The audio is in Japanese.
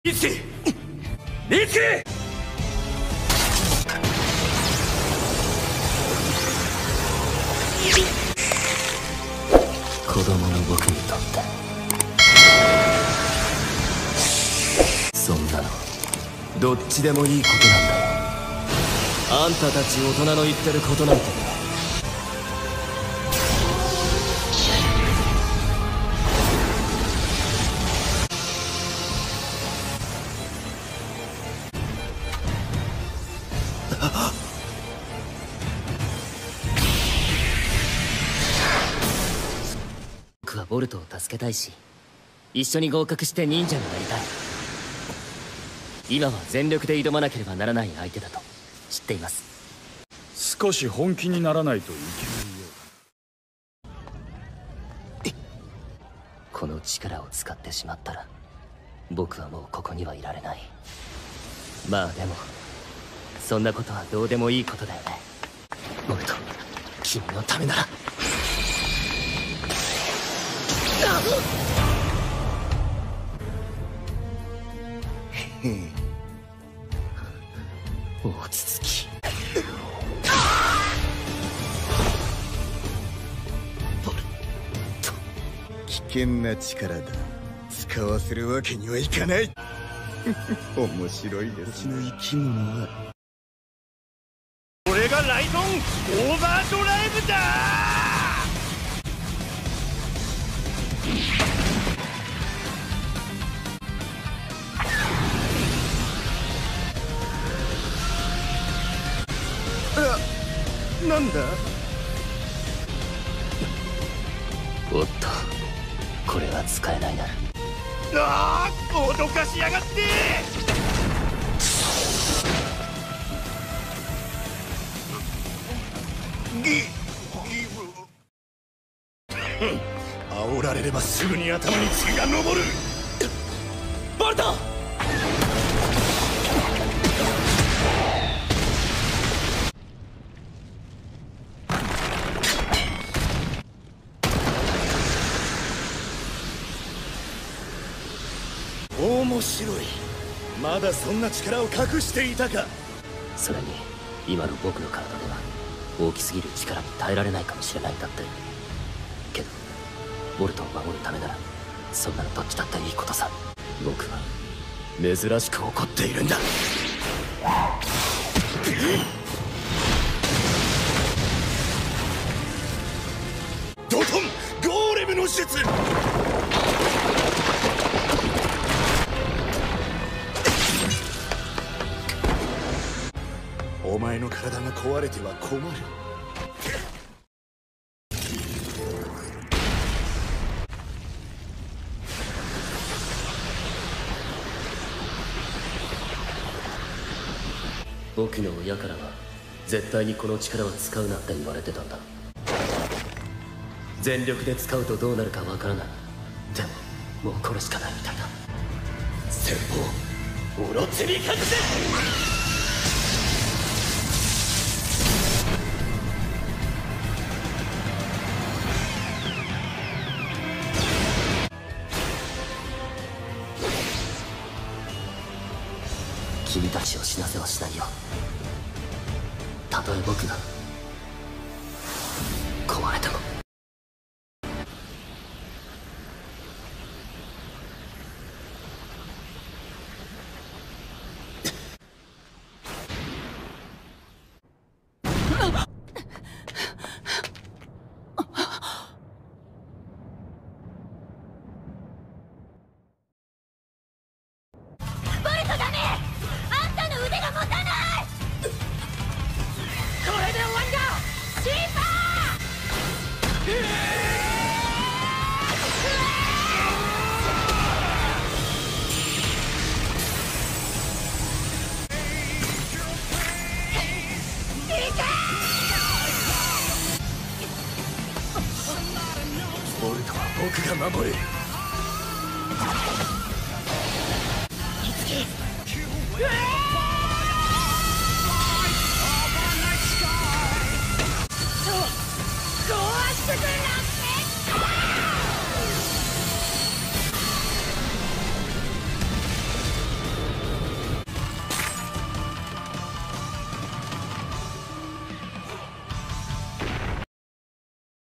リチリチ子供の僕にとってそんなのどっちでもいいことなんだよ。あんたたち大人の言ってることなんて僕はボルトを助けたいし、一緒に合格して忍者になりたい。今は全力で挑まなければならない相手だと知っています。 少し本気にならないといけないよ。 この力を使ってしまったら僕はもうここにはいられない。まあでもそんなことはどうでもいいことだよね。ボルト、君のためなら。大筒木、ボルト、 危険な力だ。使わせるわけにはいかない。面白いですね。生き物はこれがライゾンオーバードライブだ。なんだ。 おっと、これは使えないな。 ああ、脅かしやがって。煽られればすぐに頭に血が上る。 ボルト、 面白い。まだそんな力を隠していたか。 それに今の僕の体では大きすぎる力に耐えられないかもしれないんだって。けどボルトを守るためならそんなのどっちだっていいことさ。僕は珍しく怒っているんだ。 ドトンゴーレムの術。お前の体が壊れては困る。 僕の親からは絶対にこの力は使うなって言われてたんだ。全力で使うとどうなるかわからない。でももうこれしかないみたいだ。先方、オロチに勝つ。君たちを死なせはしないよ。たとえ僕が壊れても。ボルトは僕が守る。いつき